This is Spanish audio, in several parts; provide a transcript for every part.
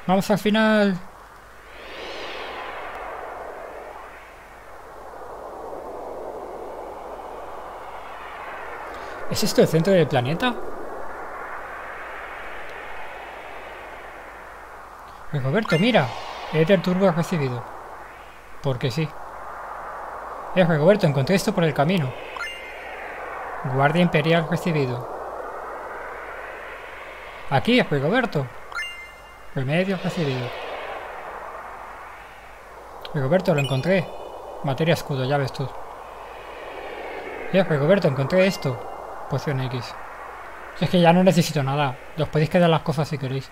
Vamos al final. ¿Es esto el centro del planeta? Rigoberto, mira. Éter turbo has recibido. Porque sí. Rigoberto, encontré esto por el camino. Guardia imperial recibido. Aquí, Rigoberto. Remedio recibido. Rigoberto, lo encontré. Materia escudo, ya ves tú. Rigoberto, encontré esto. Poción X. Es que ya no necesito nada. Os podéis quedar las cosas si queréis.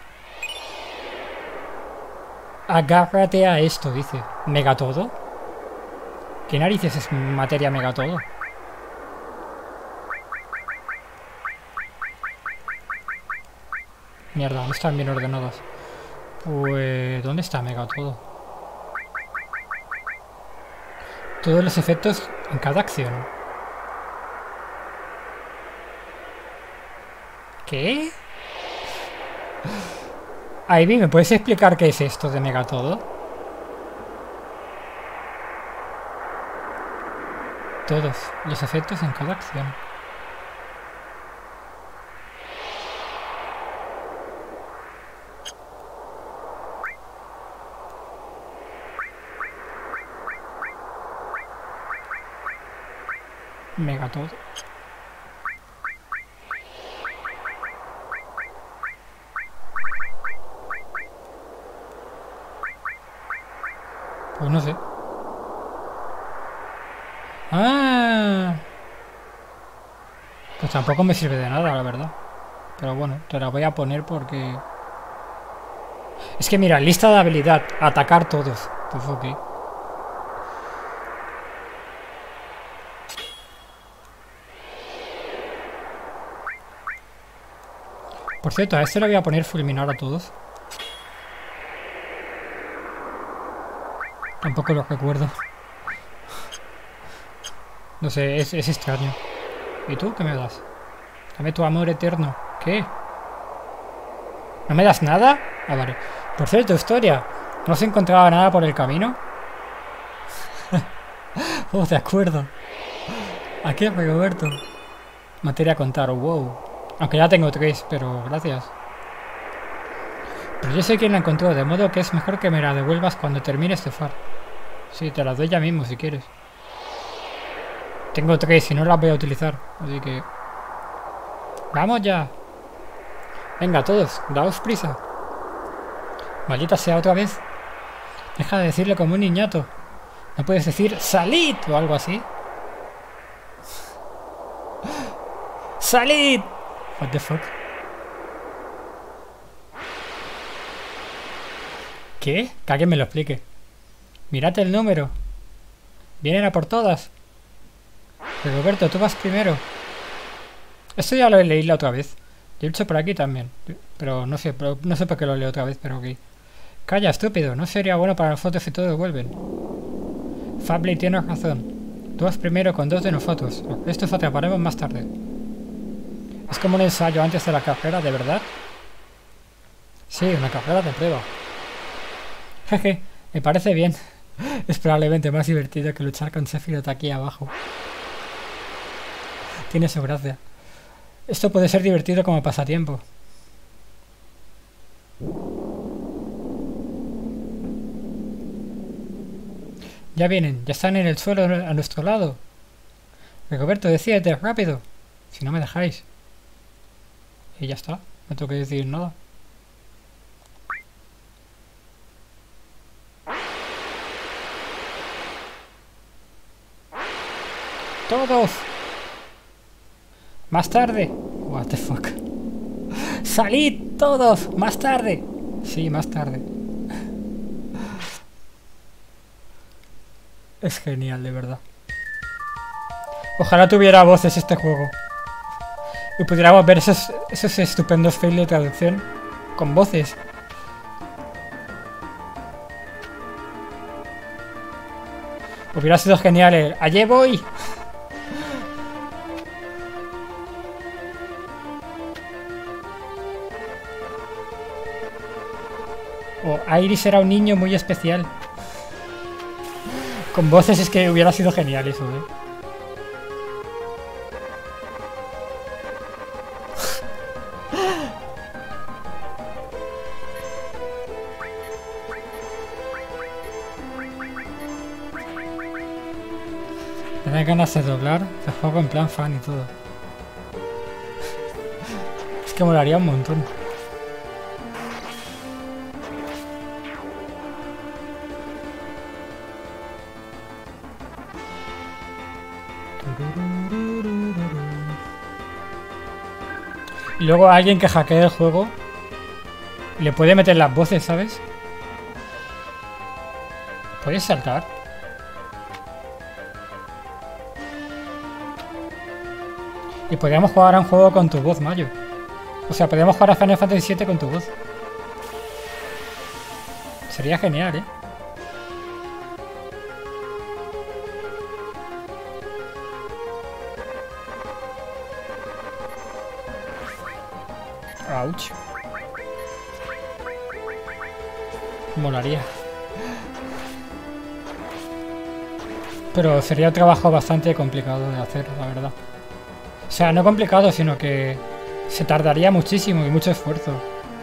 Agárrate a esto, dice. ¿Megatodo? ¿Qué narices es materia megatodo? Mierda, no están bien ordenadas. Pues... ¿dónde está megatodo? Todos los efectos en cada acción. ¿Qué? Ivy, ¿me puedes explicar qué es esto de megatodo? Todos los efectos en cada acción. Megatodo. Pues no sé. ¡Ah! Pues tampoco me sirve de nada, la verdad. Pero bueno, te la voy a poner porque... Es que mira, lista de habilidad. Atacar todos. Pues ok. Por cierto, a este le voy a poner fulminar a todos. Tampoco lo recuerdo. No sé, es extraño. ¿Y tú qué me das? Dame tu amor eterno. ¿Qué? ¿No me das nada? Ah, vale. Por cierto, historia. ¿No se encontraba nada por el camino? Oh, de acuerdo. Aquí es Rigoberto. Materia a contar, wow. Aunque ya tengo 3, pero gracias. Pero yo sé quién la encontró, de modo que es mejor que me la devuelvas cuando termines de far. Sí, te la doy ya mismo si quieres. Tengo 3 y no las voy a utilizar, así que... ¡Vamos ya! Venga, todos, daos prisa. Maldita sea otra vez. Deja de decirle como un niñato. ¿No puedes decir ¡salid! O algo así? ¡Salid! What the fuck? ¿Qué? Que alguien me lo explique. Mirad el número. Vienen a por todas. Rigoberto, tú vas primero. Esto ya lo leí la otra vez. Lo he hecho por aquí también. Pero no sé por qué lo leo otra vez, pero ok. Calla, estúpido. No sería bueno para nosotros si todos vuelven. Fabley tiene razón. Tú vas primero con 2 de nosotros. Estos atraparemos más tarde. Es como un ensayo antes de la carrera, ¿de verdad? Sí, una carrera de prueba. Jeje, me parece bien. Es probablemente más divertido que luchar con Sephiroth aquí abajo. Tiene su gracia. Esto puede ser divertido como pasatiempo. Ya vienen, ya están en el suelo a nuestro lado. Rigoberto, decídete, rápido. Si no me dejáis. Y ya está, no tengo que decir nada. ¡Todos! ¡Más tarde! What the fuck. ¡Salid todos! ¡Más tarde! Sí, más tarde. Es genial, de verdad. Ojalá tuviera voces este juego. Y pudiéramos ver esos estupendos fails de traducción con voces. Hubiera sido genial el ¡allí voy! O Iris era un niño muy especial. Con voces es que hubiera sido genial eso, ¿eh? Me dan ganas de doblar el juego en plan fan y todo. Es que molaría un montón. Y luego alguien que hackee el juego le puede meter las voces, ¿sabes? ¿Puedes saltar? Y podríamos jugar a un juego con tu voz, Mayo. O sea, podríamos jugar a Final Fantasy VII con tu voz. Sería genial, ¿eh? Ouch. Molaría. Pero sería un trabajo bastante complicado de hacer, la verdad. O sea, no complicado, sino que se tardaría muchísimo y mucho esfuerzo.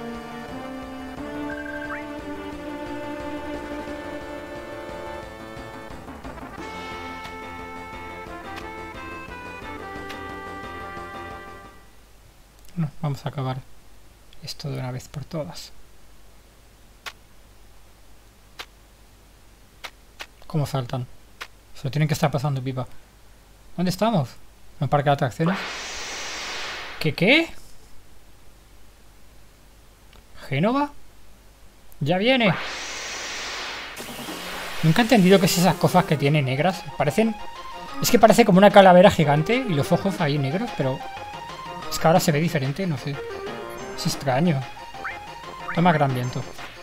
Bueno, vamos a acabar esto de una vez por todas. ¿Cómo saltan? Se lo tienen que estar pasando pipa. ¿Dónde estamos? ¿En un parque de atracciones? ¿Qué? ¿Génova? ¡Ya viene! Nunca he entendido qué es esas cosas que tiene negras. Parecen... Es que parece como una calavera gigante y los ojos ahí negros, pero... Es que ahora se ve diferente, no sé. Es extraño. Toma gran viento.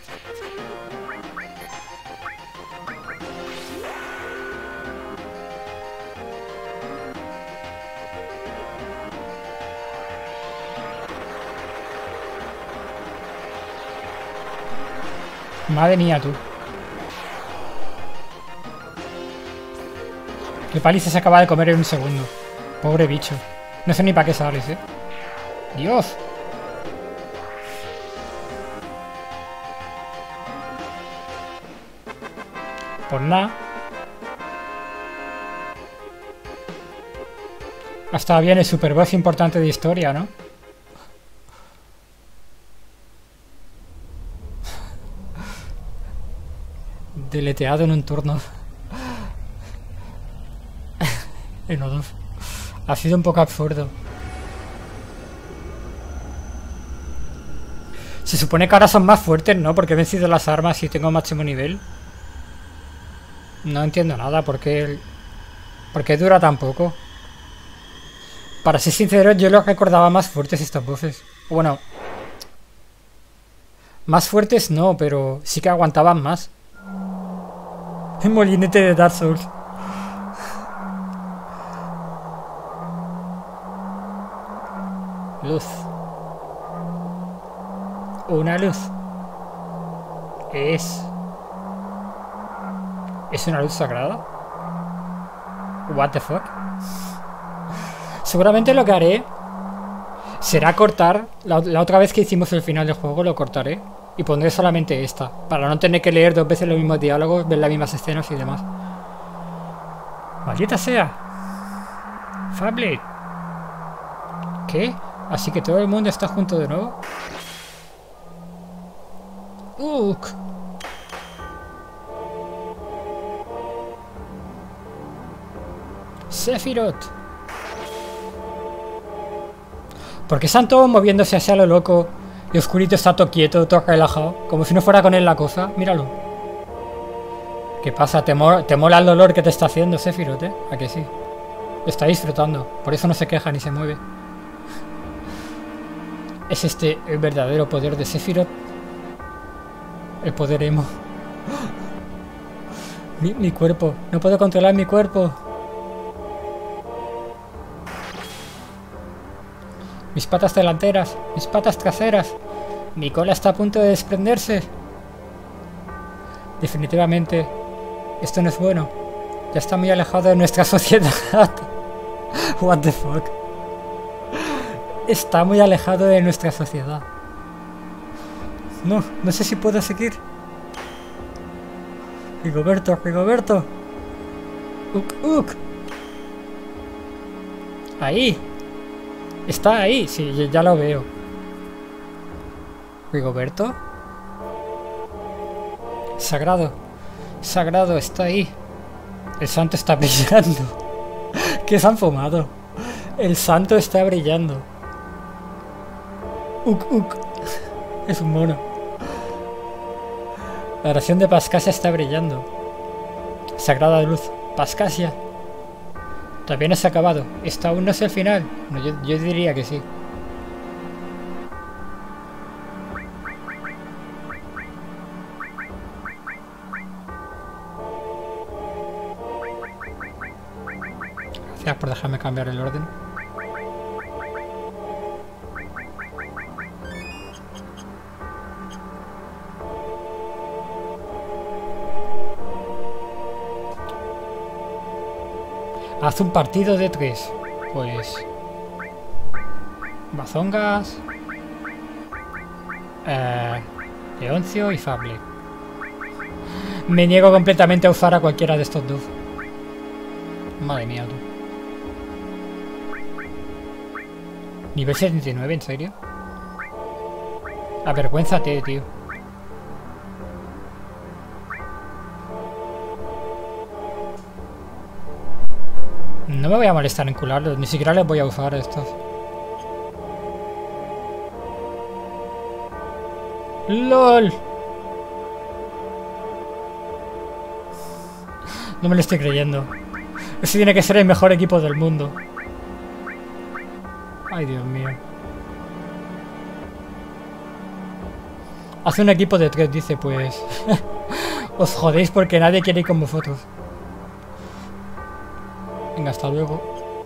Madre mía, tú. Qué paliza se acaba de comer en un segundo. Pobre bicho. No sé ni para qué sales, ¿eh? ¡Dios! Pues nada. Hasta viene super boss importante de historia, ¿no? Deleteado en un turno. En O2. Ha sido un poco absurdo. Se supone que ahora son más fuertes, ¿no? Porque he vencido las armas y tengo máximo nivel. No entiendo nada. ¿Por qué dura tan poco? Para ser sincero, yo los recordaba más fuertes estos bosses. Bueno. Más fuertes no, pero sí que aguantaban más. El molinete de Dark Souls. Luz. Una luz. ¿Es una luz sagrada? What the fuck? Seguramente lo que haré será cortar. La otra vez que hicimos el final del juego lo cortaré. Y pondré solamente esta, para no tener que leer dos veces los mismos diálogos, ver las mismas escenas y demás. ¡Maldita sea! ¡Fablet! ¿Qué? ¿Así que todo el mundo está junto de nuevo? ¡Uk! ¡Sephiroth! ¿Por qué están todos moviéndose hacia lo loco? Y Oscurito está todo quieto, todo relajado, como si no fuera con él la cosa. Míralo. ¿Qué pasa? ¿Te mola el dolor que te está haciendo Sephiroth, eh? ¿A que sí? Está disfrutando, por eso no se queja ni se mueve. ¿Es este el verdadero poder de Sephiroth? El poder emo. Mi cuerpo. No puedo controlar mi cuerpo. Mis patas delanteras. Mis patas traseras. Mi cola está a punto de desprenderse. Definitivamente, esto no es bueno. Ya está muy alejado de nuestra sociedad. What the fuck. Está muy alejado de nuestra sociedad. No, no sé si puedo seguir. Rigoberto, Rigoberto. Uk. Ahí. Está ahí, sí, ya lo veo. Rigoberto. Sagrado. Sagrado, está ahí. El santo está brillando. ¿Qué se han fumado? El santo está brillando. Uk. Es un mono. La oración de Pascasia está brillando. Sagrada luz. Pascasia. Todavía no se ha acabado. Esto aún no es el final. No, yo diría que sí. Gracias por dejarme cambiar el orden. Haz un partido de 3. Pues... Bazongas... Leoncio y Fable. Me niego completamente a usar a cualquiera de estos dos. Madre mía, tú. Nivel 79, ¿en serio? Avergüénzate, tío. No me voy a molestar en cularlos, ni siquiera les voy a usar a estos. ¡LOL! No me lo estoy creyendo. Ese tiene que ser el mejor equipo del mundo. Ay, Dios mío. Hace un equipo de 3, dice, pues... Os jodéis porque nadie quiere ir con vosotros. Venga, hasta luego.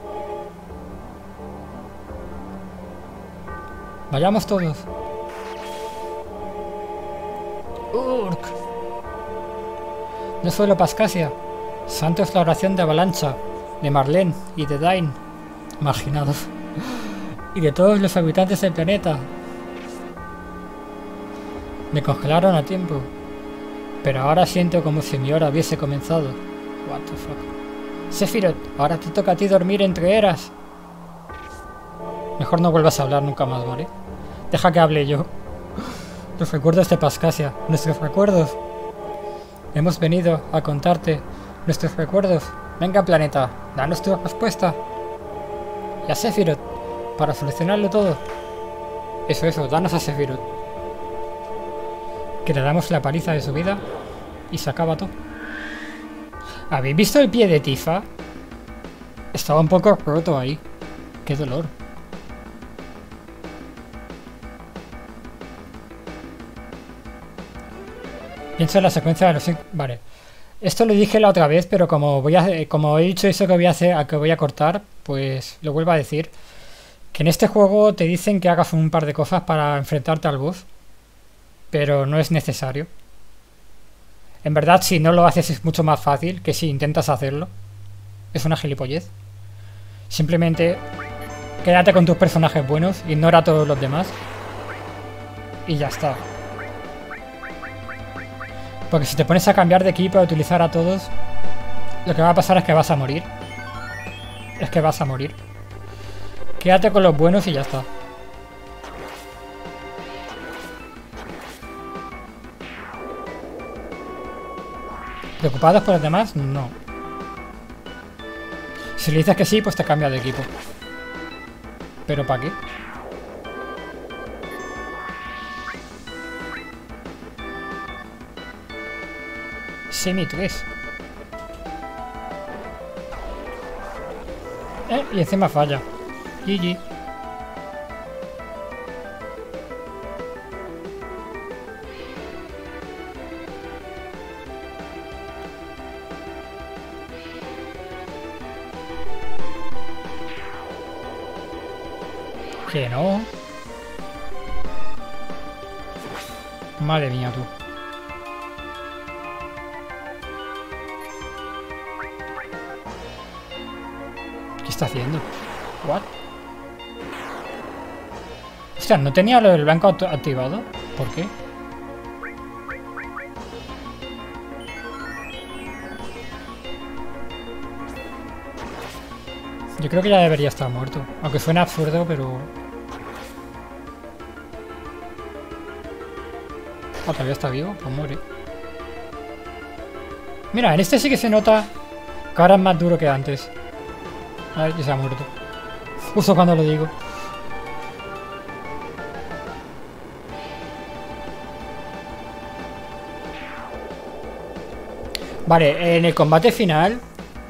Vayamos todos. Urk. No solo Pascasia. Santo es la oración de Avalancha, de Marlene y de Dain. Marginados. Y de todos los habitantes del planeta. Me congelaron a tiempo. Pero ahora siento como si mi hora hubiese comenzado. What the fuck. Sephiroth, ahora te toca a ti dormir entre eras. Mejor no vuelvas a hablar nunca más, ¿vale? Deja que hable yo. Los recuerdos de Pascasia, nuestros recuerdos. Hemos venido a contarte nuestros recuerdos. Venga, planeta, danos tu respuesta. Y a Sephiroth, para solucionarlo todo. Eso, danos a Sephiroth. Que le damos la paliza de su vida y se acaba todo. ¿Habéis visto el pie de Tifa? Estaba un poco roto ahí. Qué dolor. Pienso en la secuencia de los 5... Vale. Esto lo dije la otra vez, pero como he dicho eso que voy a hacer, que voy a cortar, pues lo vuelvo a decir. Que en este juego te dicen que hagas un par de cosas para enfrentarte al boss. Pero no es necesario. En verdad, si no lo haces es mucho más fácil que si intentas hacerlo. Es una gilipollez. Simplemente quédate con tus personajes buenos, ignora a todos los demás. Y ya está. Porque si te pones a cambiar de equipo, a utilizar a todos, lo que va a pasar es que vas a morir. Es que vas a morir. Quédate con los buenos y ya está. ¿Preocupados por los demás? No. Si le dices que sí, pues te cambia de equipo. ¿Pero para qué? Semi 3. Y encima falla. GG. Que no. Madre mía, tú. está haciendo? What? Hostia, ¿no tenía lo del blanco activado? ¿Por qué? Yo creo que ya debería estar muerto. Aunque suena absurdo, pero... Ah, todavía está vivo. Pues muere. Mira, en este sí que se nota que ahora es más duro que antes. A ver, que se ha muerto. Justo cuando lo digo. Vale, en el combate final...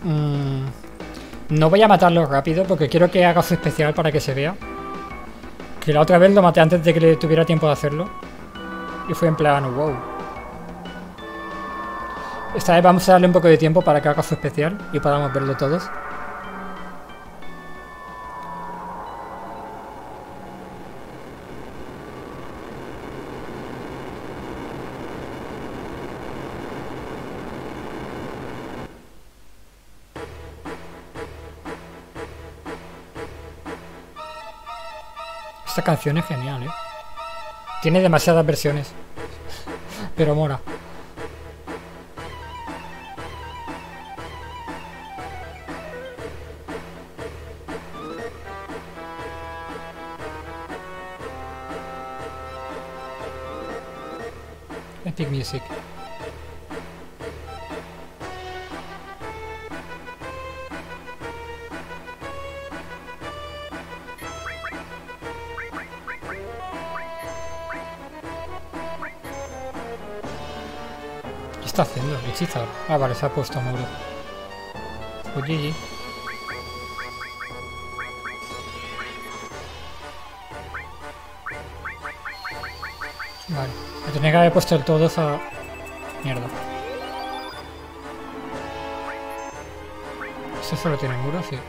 no voy a matarlo rápido porque quiero que haga su especial para que se vea. Que la otra vez lo maté antes de que le tuviera tiempo de hacerlo. Y fue en plan, wow. Esta vez vamos a darle un poco de tiempo para que haga su especial y podamos verlo todos. Esta canción es genial, ¿eh? Tiene demasiadas versiones. Pero mola. Epic Music. ¿Qué está haciendo? Hechizar. Ah, vale, se ha puesto a muro. Pues GG. Vale. Me tenía que haber puesto el todo a... Mierda. ¿Este solo tiene muro? Sí.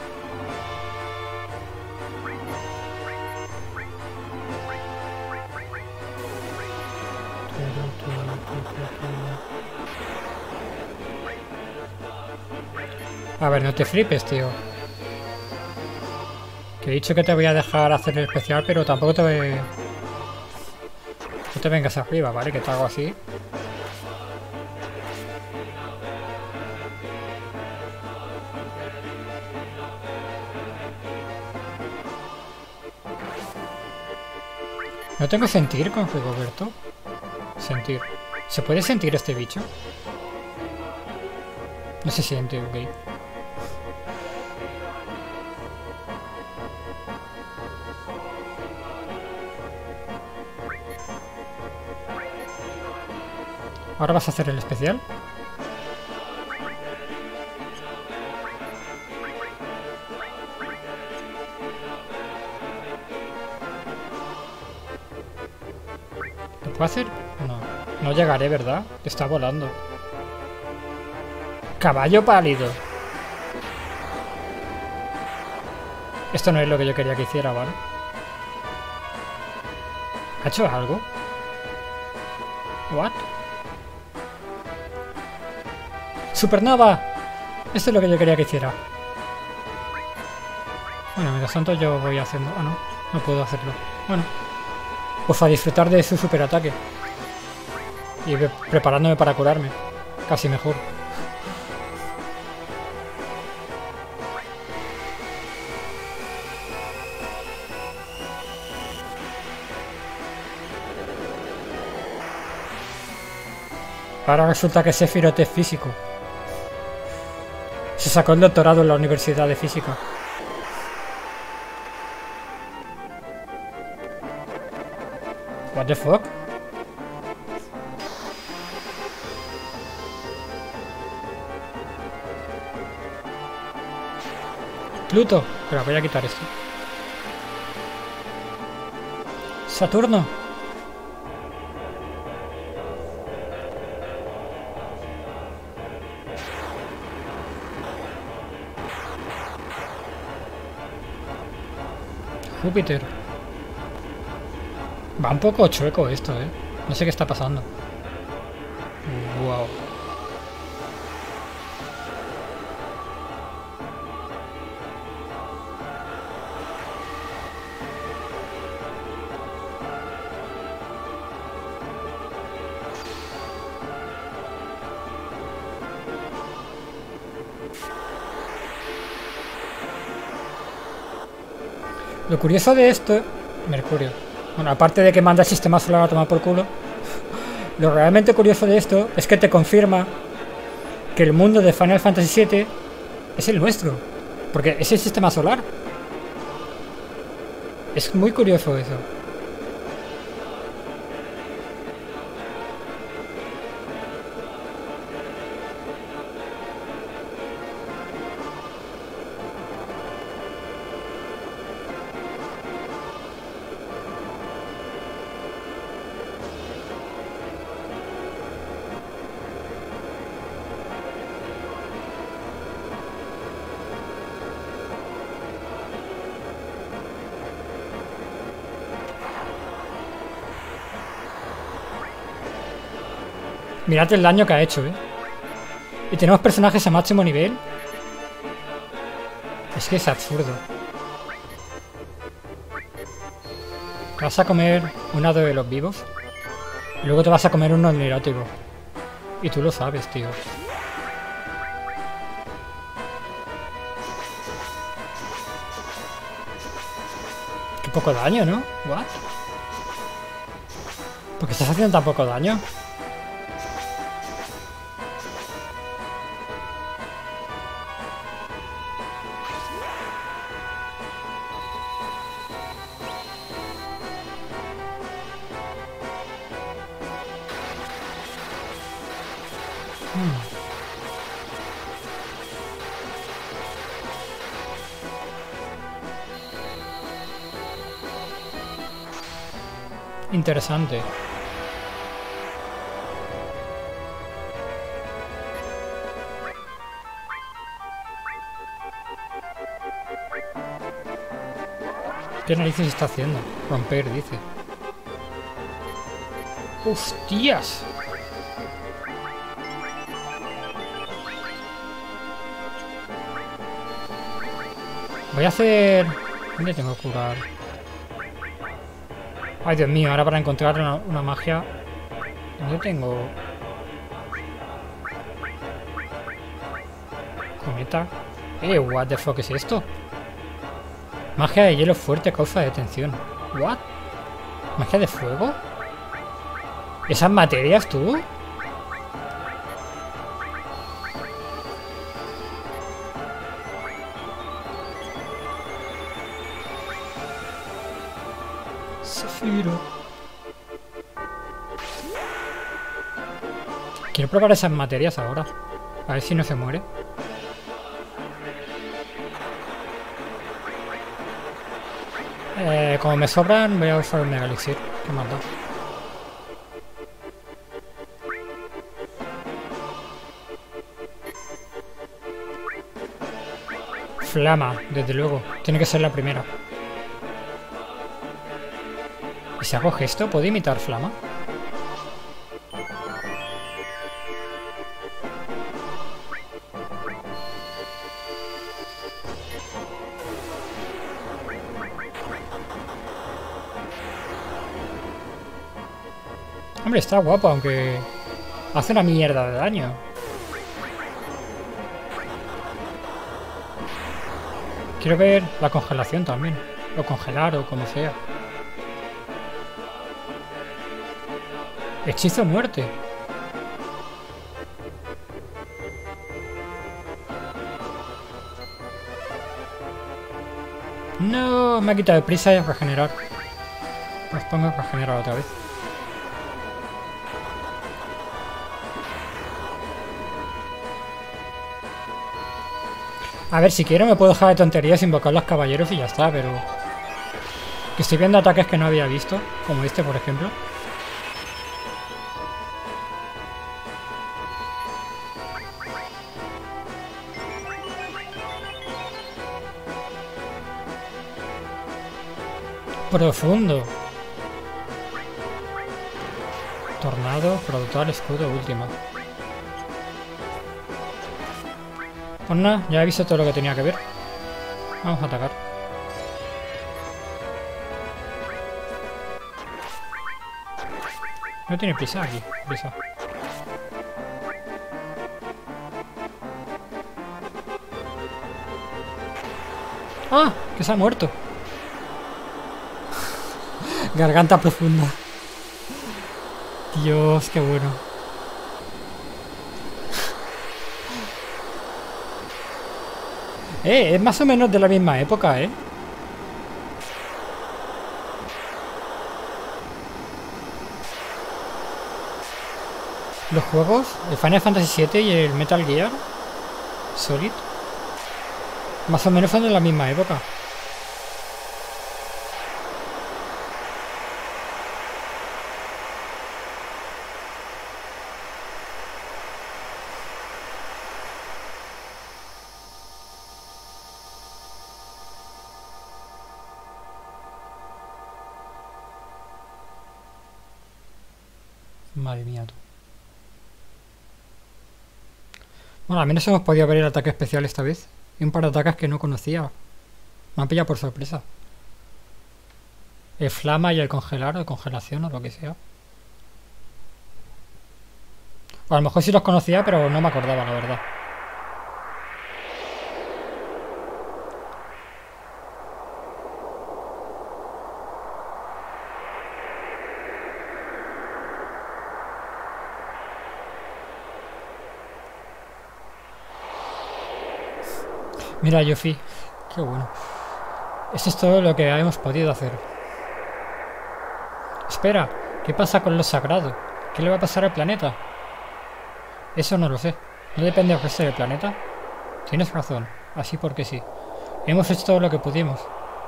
A ver, no te flipes, tío. Que he dicho que te voy a dejar hacer el especial, pero tampoco te voy... No te vengas arriba, ¿vale? Que te hago así. ¿No tengo sentir con Rigoberto? Sentir. ¿Se puede sentir este bicho? No se siente, ok. ¿Ahora vas a hacer el especial? ¿Lo puedo hacer? No. No llegaré, ¿verdad? Está volando. Caballo pálido. Esto no es lo que yo quería que hiciera, ¿vale? ¿Ha hecho algo? ¿What? ¡Supernova! Esto es lo que yo quería que hiciera. Bueno, mientras tanto yo voy haciendo... Ah, no. No puedo hacerlo. Bueno. Pues a disfrutar de su superataque. Y preparándome para curarme. Casi mejor. Ahora resulta que Sephiroth es físico. Se sacó el doctorado en la Universidad de Física. What the fuck? Pluto. Pero voy a quitar esto. Saturno. Júpiter. Va un poco chueco esto, ¿eh? No sé qué está pasando. Wow. Lo curioso de esto... Mercurio. Bueno, aparte de que manda el sistema solar a tomar por culo, lo realmente curioso de esto es que te confirma que el mundo de Final Fantasy VII es el nuestro. Porque es el sistema solar. Es muy curioso eso. Mirad el daño que ha hecho, ¿eh? Y tenemos personajes a máximo nivel. Es que es absurdo. Te vas a comer un hado de los vivos. Y luego te vas a comer uno neurótico. Y tú lo sabes, tío. Qué poco daño, ¿no? ¿What? ¿Por qué estás haciendo tan poco daño? Interesante. ¿Qué narices está haciendo? Romper, dice. ¡Hostias! Voy a hacer... ¿Dónde tengo que curar? Ay, Dios mío, ahora para encontrar una magia... ¿Dónde tengo? Cometa. What the fuck es esto? Magia de hielo fuerte causa detención. What? ¿Magia de fuego? ¿Esas materias, tú? Zafiro. Quiero probar esas materias ahora. A ver si no se muere. Como me sobran, voy a usar el Mega Elixir. ¿Qué más da? Flama, desde luego. Tiene que ser la primera. ¿Y si hago gesto? ¿Puedo imitar flama? Hombre, está guapo, aunque hace una mierda de daño. Quiero ver la congelación también. O congelar, o como sea. Hechizo muerte. No, me ha quitado de prisa y a regenerar. Pues pongo a regenerar otra vez. A ver, si quiero me puedo dejar de tonterías, invocar los caballeros y ya está, pero... Que estoy viendo ataques que no había visto, como este, por ejemplo. Profundo. Tornado, productor, escudo, última. Pues nada, ya he visto todo lo que tenía que ver. Vamos a atacar. No tiene prisa aquí, prisa. ¡Ah! Que se ha muerto. Garganta profunda. Dios, qué bueno. Es más o menos de la misma época, ¿eh? Los juegos, el Final Fantasy VII y el Metal Gear Solid, más o menos son de la misma época. Madre mía, tú. Bueno, al menos hemos podido ver el ataque especial esta vez. Y un par de ataques que no conocía. Me han pillado por sorpresa. El flama y el congelar, o congelación, o lo que sea. O a lo mejor sí los conocía, pero no me acordaba, la verdad. Mira, Yuffie. Qué bueno. Eso es todo lo que hemos podido hacer. Espera, ¿qué pasa con lo sagrado? ¿Qué le va a pasar al planeta? Eso no lo sé. ¿No depende del resto del planeta? Tienes razón. Así porque sí. Hemos hecho todo lo que pudimos.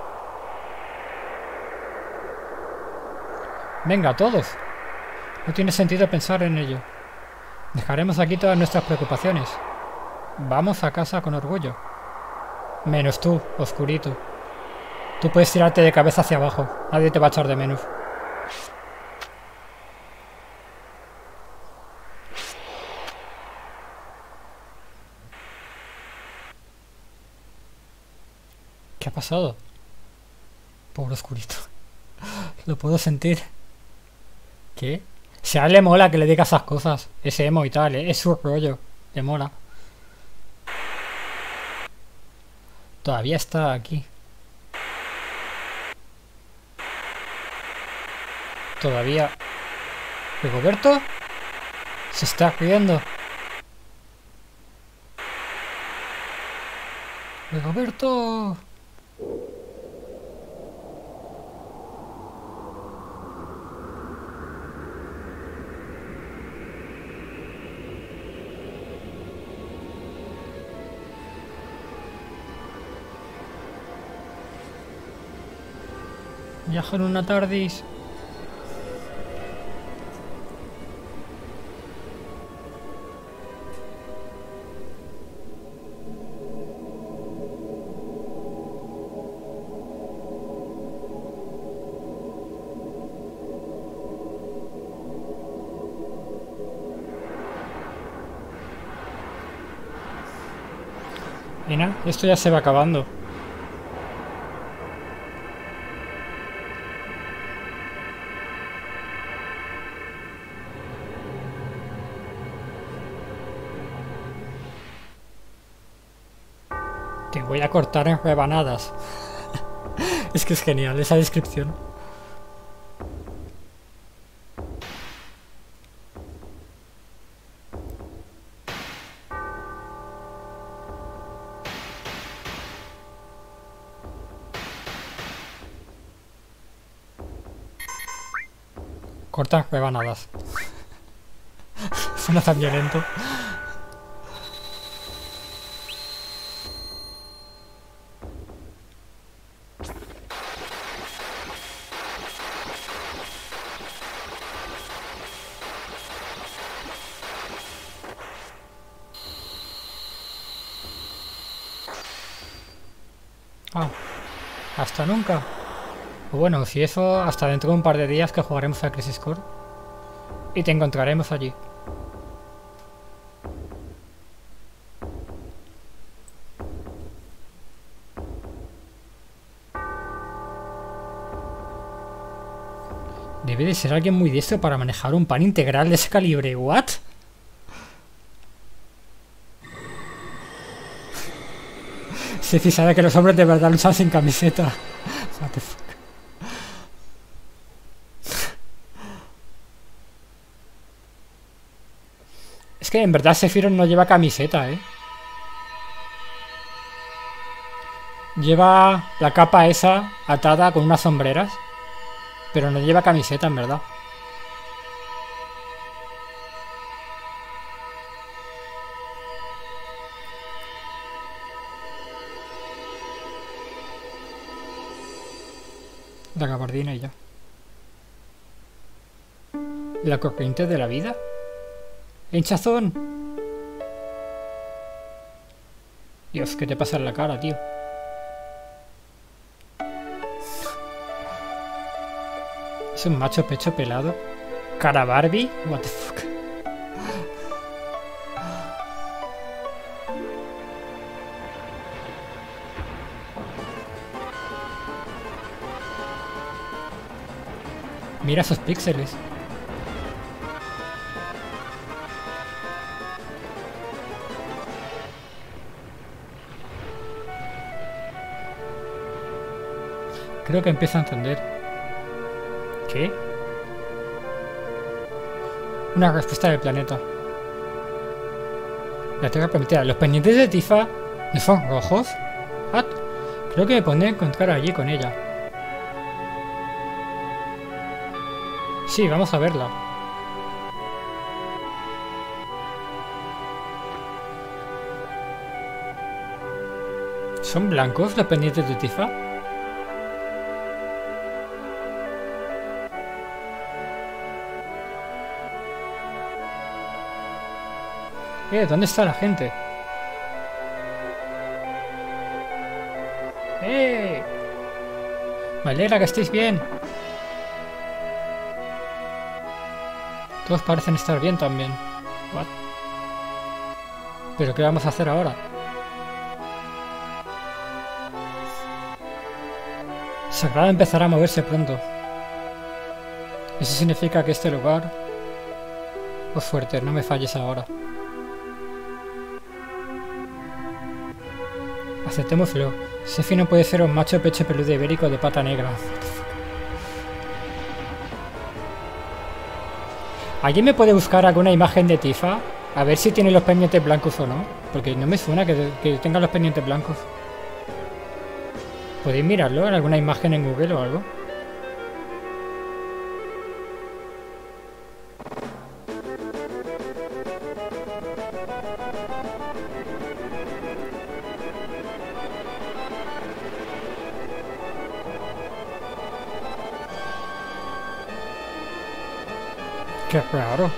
Venga, todos. No tiene sentido pensar en ello. Dejaremos aquí todas nuestras preocupaciones. Vamos a casa con orgullo. Menos tú, oscurito. Tú puedes tirarte de cabeza hacia abajo. Nadie te va a echar de menos. ¿Qué ha pasado? Pobre oscurito. Lo puedo sentir. ¿Qué? Si a él le mola que le diga esas cosas. Es emo y tal, ¿eh? Es su rollo. Le mola. Todavía está aquí. Todavía... ¿Rigoberto? Se está riendo. ¡Rigoberto! Viajo en una tardis. Mira, esto ya se va acabando. Te voy a cortar en rebanadas. Es que es genial esa descripción. Corta en rebanadas. Suena tan violento. Ah, hasta nunca. O bueno, si eso, hasta dentro de un par de días que jugaremos a Crisis Core. Y te encontraremos allí. Debe de ser alguien muy diestro para manejar un pan integral de ese calibre. ¿What? Sephi sabe que los hombres de verdad luchan sin camiseta. What the fuck. Es que en verdad Sephiroth no lleva camiseta, ¿eh? Lleva la capa esa atada con unas sombreras, pero no lleva camiseta en verdad. La gabardina y ya. La corriente de la vida. ¡Hinchazón! Dios, ¿qué te pasa en la cara, tío? Es un macho pecho pelado. Cara Barbie. What the fuck. Mira esos píxeles. Creo que empiezo a entender. ¿Qué? Una respuesta del planeta. La Tierra prometida. ¿Los pendientes de Tifa no son rojos? ¿What? Creo que me pondré a encontrar allí con ella. Sí, vamos a verla. ¿Son blancos los pendientes de Tifa? ¿Dónde está la gente? Me alegra que estéis bien. Todos parecen estar bien también. What? ¿Pero qué vamos a hacer ahora? Sagrada empezará a moverse pronto. Eso significa que este lugar... Oh, fuerte, no me falles ahora. Aceptémoslo. Sephi no puede ser un macho pecho peludo ibérico de pata negra. ¿Alguien me puede buscar alguna imagen de Tifa? A ver si tiene los pendientes blancos o no. Porque no me suena que tenga los pendientes blancos. ¿Podéis mirarlo en alguna imagen en Google o algo? Qué raro.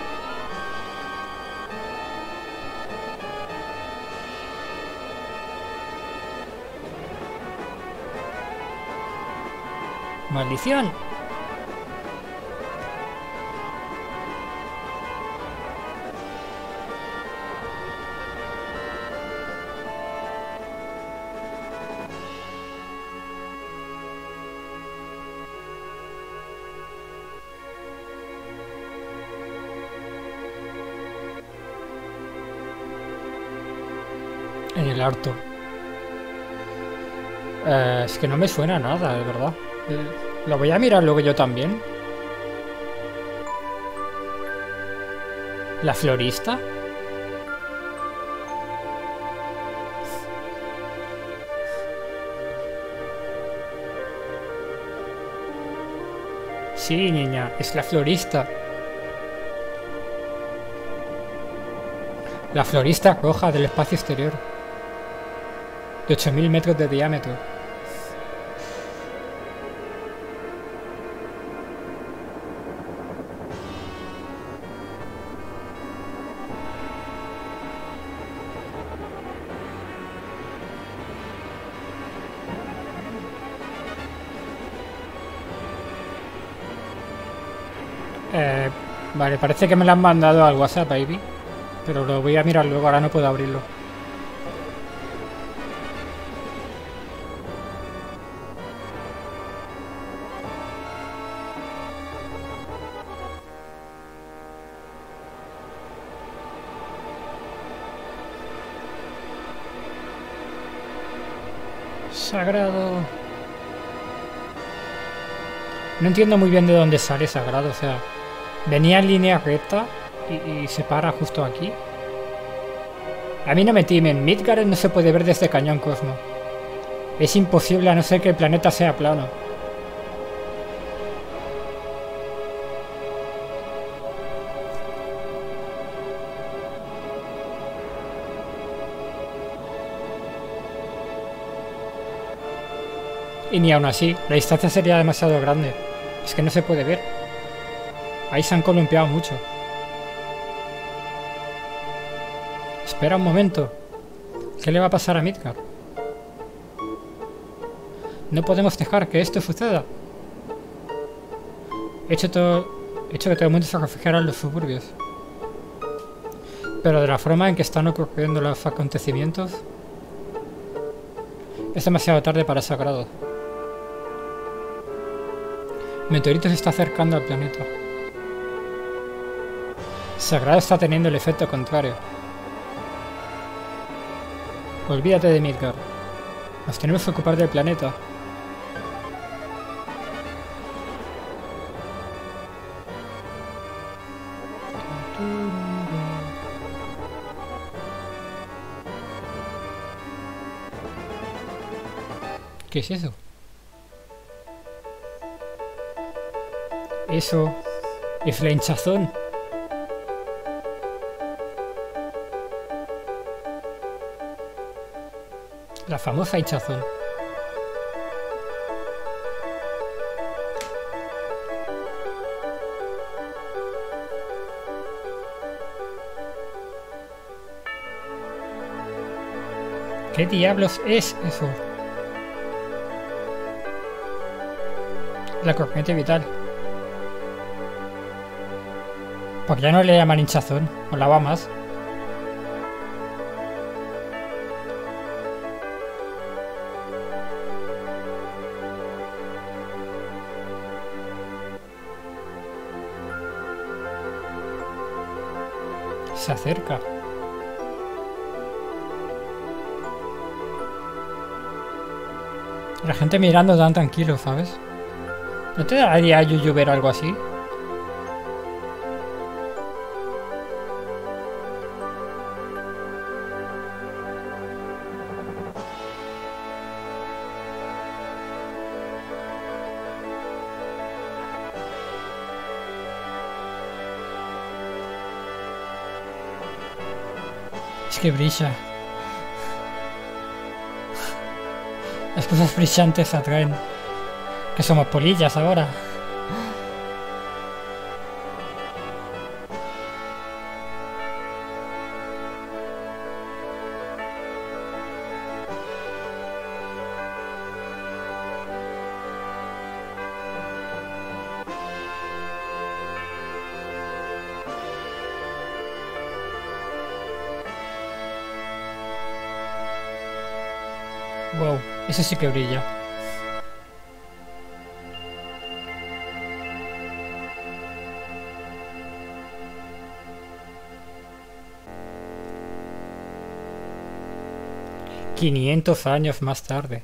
¡Maldición! En el harto. Es que no me suena nada, de verdad. Lo voy a mirar luego yo también. ¿La florista? Sí, niña, es la florista. La florista roja del espacio exterior. De 8000 metros de diámetro. Vale, parece que me la han mandado al WhatsApp, baby. Pero lo voy a mirar luego, ahora no puedo abrirlo. Sagrado. No entiendo muy bien de dónde sale Sagrado, o sea, venía en línea recta y se para justo aquí. A mí no me timen, Midgard no se puede ver desde Cañón Cosmo. Es imposible a no ser que el planeta sea plano. Y ni aún así, la distancia sería demasiado grande. Es que no se puede ver. Ahí se han columpiado mucho. Espera un momento. ¿Qué le va a pasar a Midgard? No podemos dejar que esto suceda. He hecho que todo el mundo se refugiara en los suburbios. Pero de la forma en que están ocurriendo los acontecimientos, es demasiado tarde para Sagrado. Meteorito se está acercando al planeta. Sagrado está teniendo el efecto contrario. Olvídate de Midgard. Nos tenemos que ocupar del planeta. ¿Qué es eso? Eso es la hinchazón. La famosa hinchazón. ¿Qué diablos es eso? La corriente vital. Porque ya no le llaman hinchazón, o la va más. Se acerca. La gente mirando tan tranquilo, ¿sabes? ¿No te daría yuyu ver algo así? Es que brilla. Las cosas brillantes atraen. Que somos polillas ahora. Wow, eso sí que brilla. $500 años más tarde.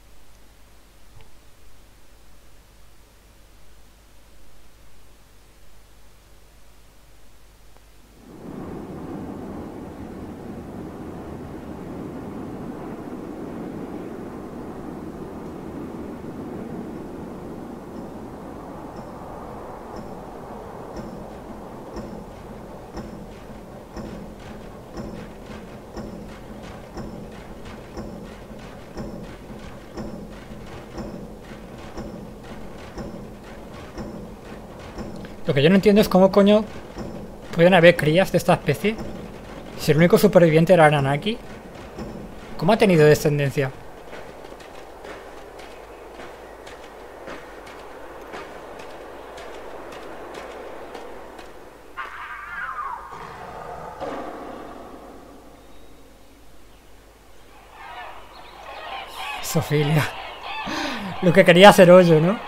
Lo que yo no entiendo es cómo coño pueden haber crías de esta especie. Si el único superviviente era Aranaki, ¿cómo ha tenido descendencia? Sofilia. Lo que quería hacer hoyo, ¿no?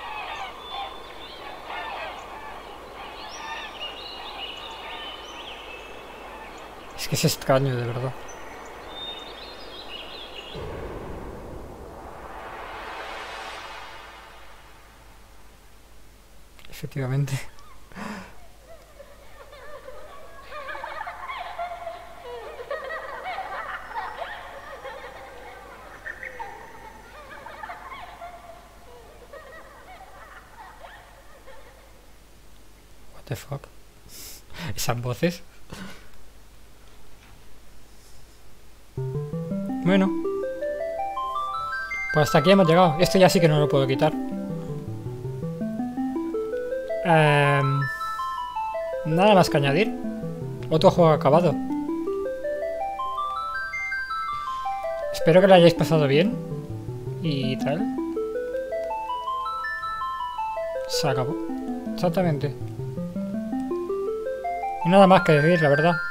Es que es extraño, de verdad. Efectivamente. The fuck. Esas voces. Bueno. Pues hasta aquí hemos llegado. Esto ya sí que no lo puedo quitar. Nada más que añadir. Otro juego acabado. Espero que lo hayáis pasado bien. Y tal. Se acabó. Exactamente. Y nada más que decir, la verdad.